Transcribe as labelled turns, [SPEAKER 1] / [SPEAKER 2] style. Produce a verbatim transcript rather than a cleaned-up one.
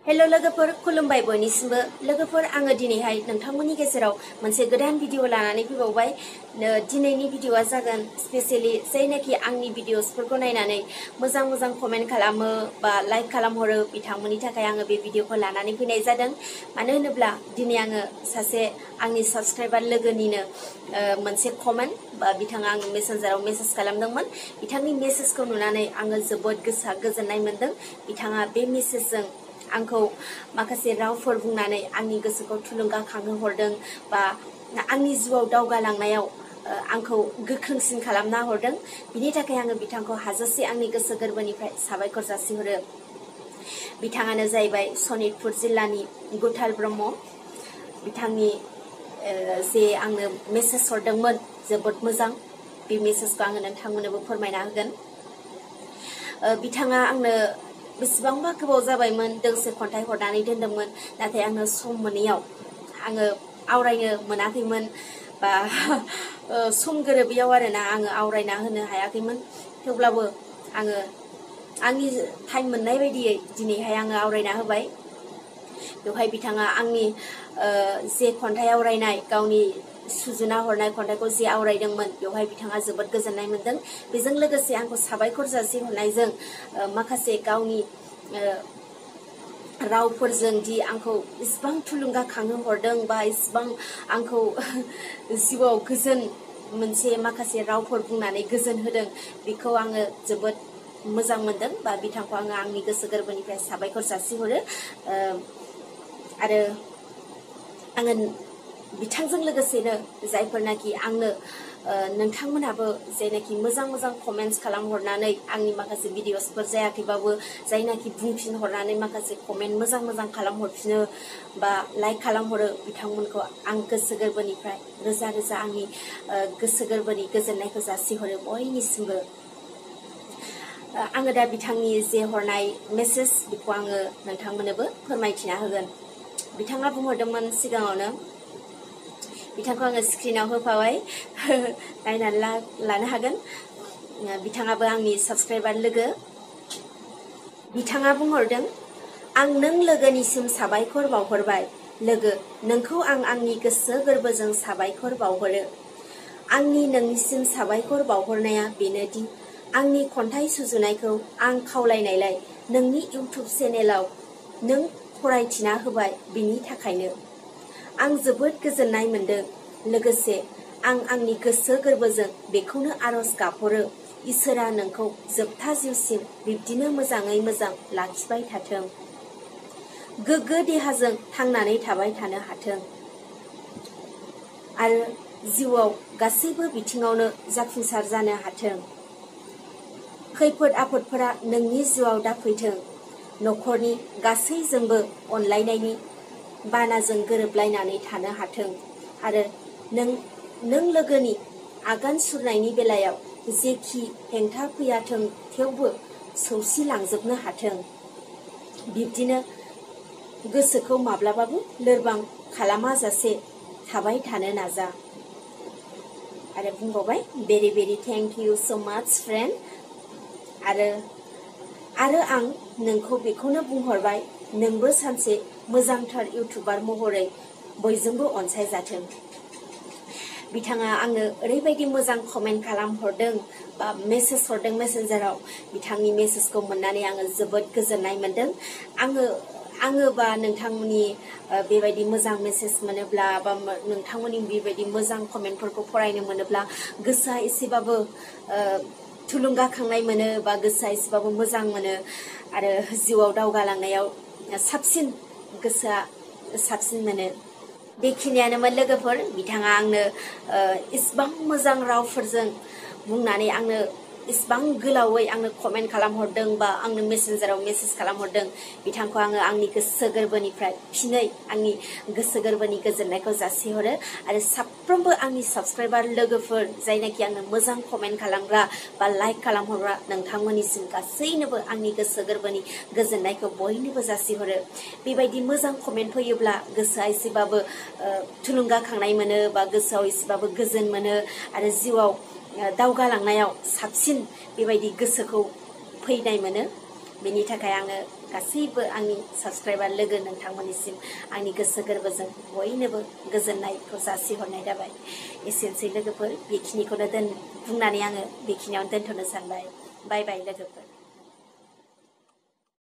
[SPEAKER 1] Hello लोगोफोर खुलुमबाय बयनिसिमबो लोगोफोर आङो दिनैहाय नोंथांमोननि गेजेराव मोनसे गोदान भिडिअ लानानै फैबावबाय दिनैनि भिडिअआ जागोन स्पेशली जायनाखि आंनि भिडिअसफोरखौ नायनानै मोजां मोजां कमेन्ट खालामो बा लाइक खालामहरो बिथांमोननि थाखाय आङो बे भिडिअखौ लानानै फैनाय जादों मानो होनोब्ला दिनै आङो सासे आंनि साबस्क्राइबार लोगोनिनो मोनसे कमेन्ट बा बिथाङा आंनो मेसेन्जाराव मेसेज खालामदोंमोन बिथांनि मेसेजखौ नुनानै आङो जोबोद गोसोआ गोजोननाय मोनदों बिथाङा बे मेसेजजों आंखौ माखासे रावफोर बुंनानै आंनि गोसोखौ थुलुंगाखांहो हरदों बा आंनि जिउआव दावगालांनायाव आंखौ गोख्रोंसिन खालामना हरदों बिनि थाखाय आङो बिथांखौ हाजासे आंनि गोसो गोरबोनिफ्राय साबायखर जासिहरो बिथाङानो जाहैबाय सनितपुर जिल्लानि गुथाल ब्रह्म बिथांनि जे आंनो मेसेज हरदोंमोन जोबोद मोजां बे मेसेजखौ आङो नोंथांमोननोबो फोरमायना होगोन बिथाङा आंनो बेसेबांबा गोबाव जाबायमोन दोंसे खन्थाइ हरनानै दोनदोंमोन नाथाय आङो सम मोनैयाव आङो आवरायनो मोनाखैमोन बा सम गोरोबैयाव आरोना आङो आवरायना होनो हायाखैमोन थेवब्लाबो आङो आंनि टाइम मोननाय बायदियै दिनैहाय आङो आवरायना होबाय बेवहाय बिथाङा आंनि जे खन्थाइ आवरायनाय गावनि सुजुना हरनाय खन्थाइखौ जे आवरायदोंमोन बेवहाय बिथाङा जोबोद गोजोननाय मोनदों बेजों लोगोसे आंखौ साबायखर जासिहरनायजों माखासे गावनि रावफोरजों दि आंखौ इसिबां थुलुंगाखांहो हरदों बा इसिबां आंखौ जिउआव गोजोन मोनसे माखासे रावफोर बुंनानै गोजोन होदों बेखौ आङो जोबोद मोजां मोनदों बा बिथांखौ आङो आंनि गोसो गोरबोनिफ्राय साबायखर जासिहरो आरो आङो बिथांजों लोगोसेनो जायफोरनाखि आंनो नोंथांमोनहाबो जायनाखि मोजां मोजां कमेन्ट्स खालामहरनानै आंनि माखासे भिडिअसफोर जायाखैबाबो जायनाखि बुंफिन हरनानै माखासे कमेन्ट मोजां मोजां खालामहरफिनो बा लाइक खालामहरो बिथांमोनखौ आं गोसो गोरबोनिफ्राय रोजा रोजा आंनि गोसो गोरबोनि गोजोननायखौ जासिहरो बयनिसिमबो आङो दा बिथांनि जे हरनाय मेसेज बेखौ आङो नोंथांमोननोबो फोरमायथिना होगोन बिथाङा बुंहरदोंमोन सिगाङावनो बिथांखौ आङो स्क्रिनाव होफाबाय नायनानै लानो हागोन बिथाङाबो आंनि साबस्क्राइबार लोगो बिथाङा बुंहरदों आं नों लोगोनिसिम साबायखर बावहरबाय लोगो नोंखौ आं आंनि गोसो गोरबोजों साबायखर बावहरो आंनि नोंनिसिम साबायखर बावहरनाया बेनोदि आंनि खन्थाइ सुजुनायखौ आं खावलायनायलाय नोंनि इउटुब चेनेलाव नों फरायथिना होबाय बिनि थाखायनो आं जोबोद गोजोननाय मोनदों लोगोसे आं आंनि गोसो गोरबोजों बेखौनो आरज गाबहरो इसोरा नोंखौ जोबथा जिउसिम बिब्दिनो मोजाङै मोजां लाखिबाय थाथों गोग्गो देहाजों थांनानै थाबाय थानो हाथों आरो जिउआव गासैबो बिथिङावनो जाफुंसार जानो हाथों खैफोद आफोदफोरा नोंनि जिउआव दाफैथों न'खरनि गासैजोंबो अनलायनायनि बानाजों गोरोबलायनानै थानो हाथों आरो नों नों लोगोनि आगान सुरनायनि बेलायाव जेखि हेंथा फैयाथों थेवबो सौसिलांजोबनो हाथों बिब्दिनो गोसोखौ माब्लाबाबो लोरबां खालामाजासे थाबाय थानो नाजा आरो बुंबावबाय very very thank you so much friend आरो आरो आं नोंखौ बेखौनो बुंहरबाय नोंबो सानसे मोजांथार इउटुबार महरै बयजोंबो अनसायजाथों बिथाङा आंनो ओरैबायदि मोजां कमेन्ट खालामहरदों बा मेसेज हरदों मेसेन्जाराव बिथांनि मेसेजखौ मोननानै आङो जोबोद गोजोननाय मोनदों आङो आङो बा नोंथांमोननि बेबायदि मोजां मेसेज मोनोब्ला बा नोंथांमोननि बेबायदि मोजां कमेन्टफोरखौ फरायनो मोनोब्ला गोसोआ एसेबाबो थुलुंगाखांनाय मोनो बा गोसोआ एसेबाबो मोजां मोनो आरो जिउआव दावगालांनायाव साबसिन गोसोआ साबसिन मोनो बेखिनियानोमोन लोगोफोर बिथाङा आंनो इसिबां मोजां रावफोरजों बुंनानै आंनो इसिबां गोलावै आंनो कमेन्ट खालामहरदों बा आंनो मेसेन्जाराव मेसेज खालामहरदों बिथांखौ आङो आंनि गोसो गोरबोनिफ्राय फिनै आंनि गोसो गोरबोनि गोजोननायखौ जासिहरो आरो साफ्रोमबो आंनि साबस्क्राइबार लोगोफोर जायनाखि आंनो मोजां कमेन्ट खालामग्रा बा लाइक खालामहरग्रा नोंथांमोननिसिम गासैनोबो आंनि गोसो गोरबोनि गोजोननायखौ बयनोबो जासिहरो बेबायदि मोजां कमेन्ट फैयोब्ला गोसोआ एसेबाबो थुलुंगाखांनाय मोनो बा गोसोआव एसेबाबो गोजोन मोनो आरो जिउआव दावगालांनायाव साबसिन बेबायदि गोसोखौ फैनाय मोनो बेनि थाखाय आङो गासैबो आंनि साबस्क्राइबार लोगो नोंथांमोननिसिम आंनि गोसो गोरबोजों बयनोबो गोजोननायखौ जासिहरनाय जाबाय। एसेनोसै लोगोफोर, बेखिनिखौनो दोन बुंनानै आङो बेखिनियावनो दोनथ'नो सानबाय। बाय बाय लोगोफोर।